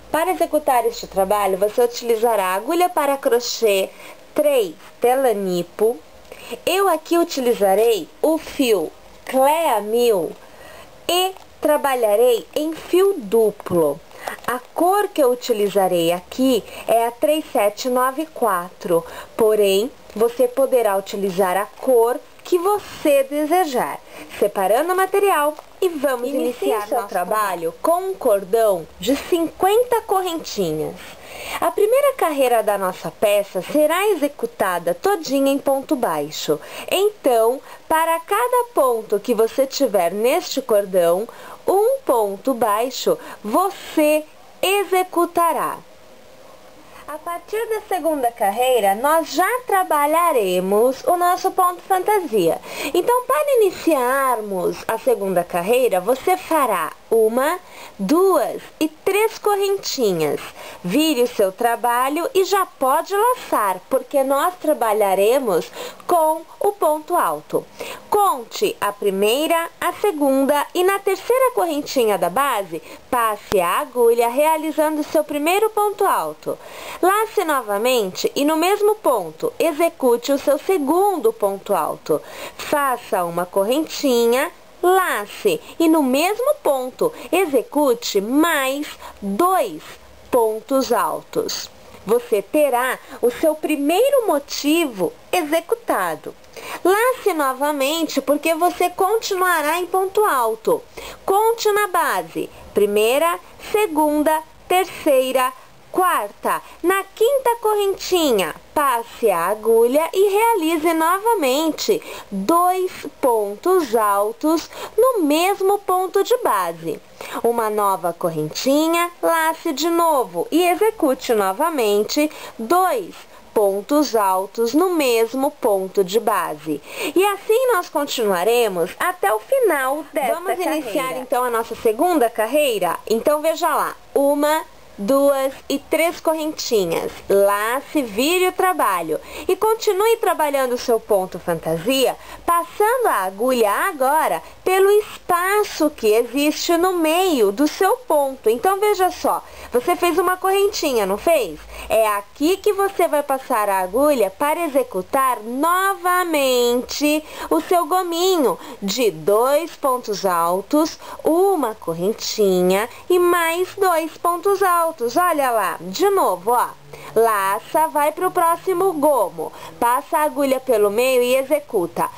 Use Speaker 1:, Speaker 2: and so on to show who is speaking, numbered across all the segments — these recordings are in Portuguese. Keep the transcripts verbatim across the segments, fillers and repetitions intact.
Speaker 1: Para executar este trabalho, você utilizará agulha para crochê três Telanipo. Eu aqui utilizarei o fio Clea Mil e trabalharei em fio duplo. A cor que eu utilizarei aqui é a três sete nove quatro, porém, você poderá utilizar a cor que você desejar. Separando o material e vamos Inicie iniciar seu trabalho com um cordão de cinquenta correntinhas. A primeira carreira da nossa peça será executada todinha em ponto baixo. Então, para cada ponto que você tiver neste cordão, um ponto baixo você executará. A partir da segunda carreira, nós já trabalharemos o nosso ponto fantasia. Então, para iniciarmos a segunda carreira, você fará uma, duas e três correntinhas. Vire o seu trabalho e já pode laçar, porque nós trabalharemos com o ponto alto. Conte a primeira, a segunda e na terceira correntinha da base, passe a agulha realizando seu primeiro ponto alto. Lace novamente e no mesmo ponto, execute o seu segundo ponto alto. Faça uma correntinha, lace e no mesmo ponto, execute mais dois pontos altos. Você terá o seu primeiro motivo executado. Lace novamente porque você continuará em ponto alto. Conte na base, primeira, segunda, terceira, quarta. Na quinta correntinha, passe a agulha e realize novamente dois pontos altos no mesmo ponto de base. Uma nova correntinha, lace de novo e execute novamente dois pontos altos no mesmo ponto de base. E assim nós continuaremos até o final desta Vamos carreira. Vamos iniciar então a nossa segunda carreira? Então veja lá, uma, duas e três correntinhas. Lace, vire o trabalho e continue trabalhando o seu ponto fantasia, passando a agulha agora pelo espaço que existe no meio do seu ponto. Então veja só, você fez uma correntinha, não fez? É aqui que você vai passar a agulha para executar novamente o seu gominho de dois pontos altos, uma correntinha e mais dois pontos altos. Olha lá, de novo, ó. Laça, vai para o próximo gomo. Passa a agulha pelo meio e executa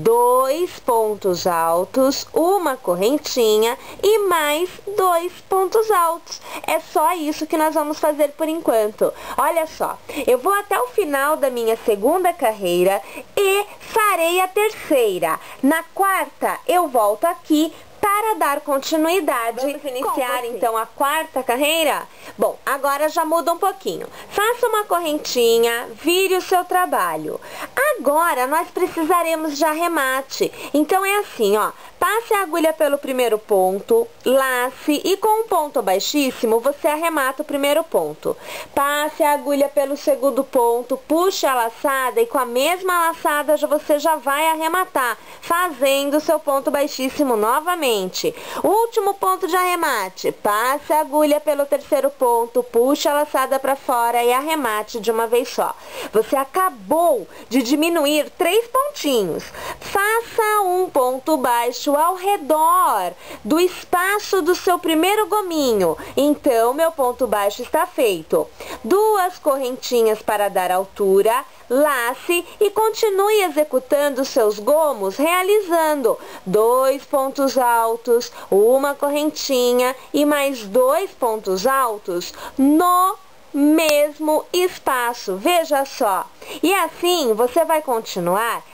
Speaker 1: dois pontos altos, uma correntinha e mais dois pontos altos. É só isso que nós vamos fazer por enquanto. Olha só, eu vou até o final da minha segunda carreira e farei a terceira. Na quarta, eu volto aqui para dar continuidade. Vamos iniciar então a quarta carreira? Bom, agora já muda um pouquinho. Faça uma correntinha, vire o seu trabalho. Agora nós precisaremos de arremate. Então é assim, ó. Passe a agulha pelo primeiro ponto, lace e com um ponto baixíssimo você arremata o primeiro ponto. Passe a agulha pelo segundo ponto, puxe a laçada e com a mesma laçada você já vai arrematar, fazendo o seu ponto baixíssimo novamente. Último ponto de arremate, passe a agulha pelo terceiro ponto, puxe a laçada para fora e arremate de uma vez só. Você acabou de diminuir três pontinhos. Faça um ponto baixo ao redor do espaço do seu primeiro gominho. Então, meu ponto baixo está feito. Duas correntinhas para dar altura, lace e continue executando seus gomos, realizando dois pontos altos, uma correntinha e mais dois pontos altos no mesmo espaço. Veja só. E assim você vai continuar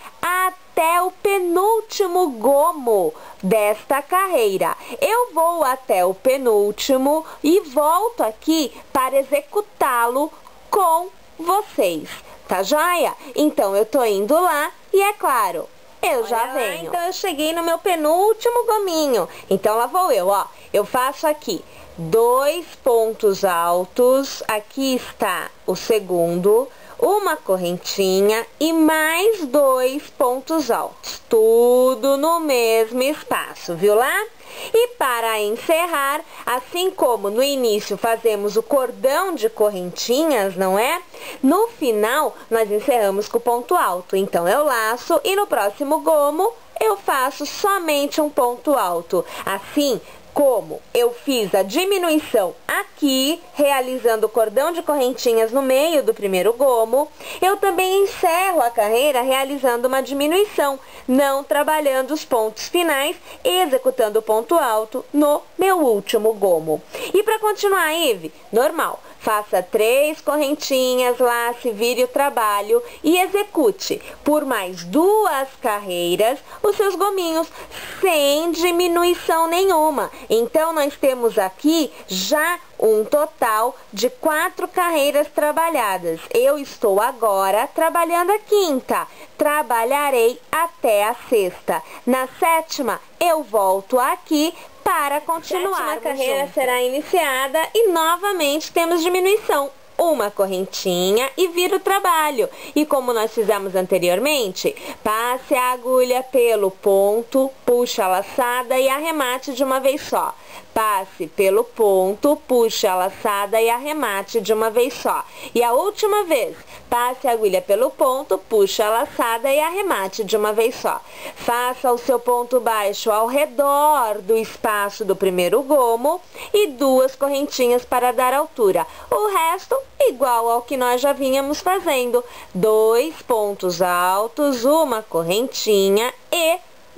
Speaker 1: até o penúltimo gomo desta carreira. Eu vou até o penúltimo e volto aqui para executá-lo com vocês. Tá joia? Então eu tô indo lá e é claro, eu já
Speaker 2: Olha
Speaker 1: venho.
Speaker 2: lá,
Speaker 1: Então eu cheguei no meu penúltimo gominho. Então lá vou eu, ó. Eu faço aqui dois pontos altos. Aqui está o segundo. uma correntinha e mais dois pontos altos, tudo no mesmo espaço, viu lá? E para encerrar, assim como no início fazemos o cordão de correntinhas, não é? No final, nós encerramos com o ponto alto. Então, eu laço e no próximo gomo, eu faço somente um ponto alto. Assim, como eu fiz a diminuição aqui, realizando o cordão de correntinhas no meio do primeiro gomo, eu também encerro a carreira realizando uma diminuição, não trabalhando os pontos finais, executando o ponto alto no meu último gomo. E para continuar, Ive, normal. Faça três correntinhas, lace, vire o trabalho e execute por mais duas carreiras os seus gominhos, sem diminuição nenhuma. Então, nós temos aqui já um total de quatro carreiras trabalhadas. Eu estou agora trabalhando a quinta. Trabalharei até a sexta. Na sétima, eu volto aqui para continuar. A carreira junto. Será iniciada e novamente temos diminuição. Uma correntinha e vira o trabalho. E como nós fizemos anteriormente, passe a agulha pelo ponto, puxa a laçada e arremate de uma vez só. Passe pelo ponto, puxe a laçada e arremate de uma vez só. E a última vez, passe a agulha pelo ponto, puxe a laçada e arremate de uma vez só. Faça o seu ponto baixo ao redor do espaço do primeiro gomo e duas correntinhas para dar altura. O resto igual ao que nós já vínhamos fazendo. Dois pontos altos, uma correntinha e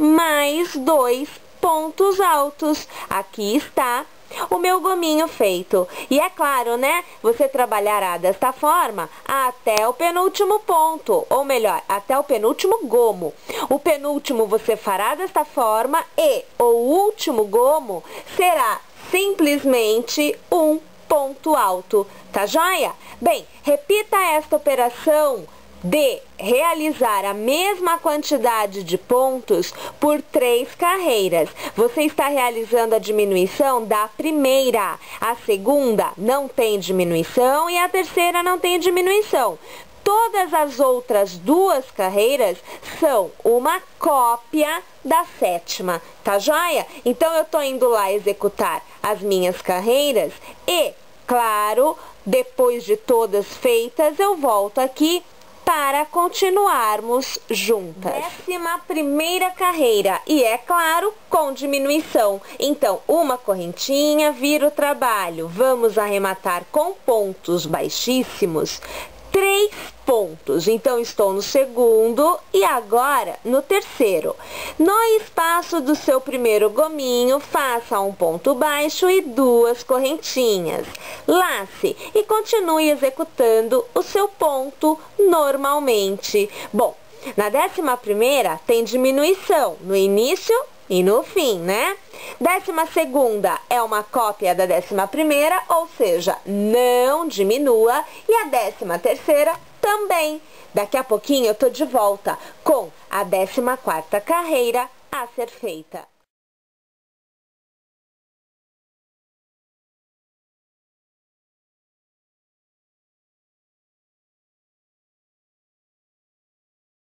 Speaker 1: mais dois pontos altos. Aqui está o meu gominho feito. E é claro, né? Você trabalhará desta forma até o penúltimo ponto, ou melhor, até o penúltimo gomo. O penúltimo você fará desta forma e o último gomo será simplesmente um ponto alto. Tá joia? Bem, repita esta operação de realizar a mesma quantidade de pontos por três carreiras. Você está realizando a diminuição da primeira, a segunda não tem diminuição e a terceira não tem diminuição. Todas as outras duas carreiras são uma cópia da sétima, tá joia? Então, eu tô indo lá executar as minhas carreiras e, claro, depois de todas feitas, eu volto aqui para continuarmos juntas. Décima primeira carreira, e é claro, com diminuição. Então, uma correntinha, vira o trabalho. Vamos arrematar com pontos baixíssimos. Três pontos. Então, estou no segundo e agora no terceiro. No espaço do seu primeiro gominho, faça um ponto baixo e duas correntinhas. Lace e continue executando o seu ponto normalmente. Bom, na décima primeira tem diminuição no início e no fim, né? Décima segunda é uma cópia da décima primeira, ou seja, não diminua. E a décima terceira também. Daqui a pouquinho eu tô de volta com a décima quarta carreira a ser feita.